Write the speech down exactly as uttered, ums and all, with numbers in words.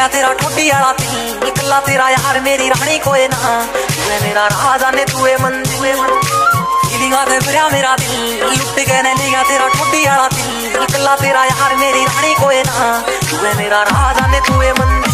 गया तेरा ठोडी वाला दिल, निकला तेरा यार मेरी रानी कोई ना, तू है मेरा राजा ने तू है मंदिर, फीलिंगा दे भरा मेरा दिल, लुट के ने ले गया तेरा ठोडी वाला दिल, निकला तेरा यार मेरी रानी कोई ना, तू है मेरा राजा ने तू है मंदिर।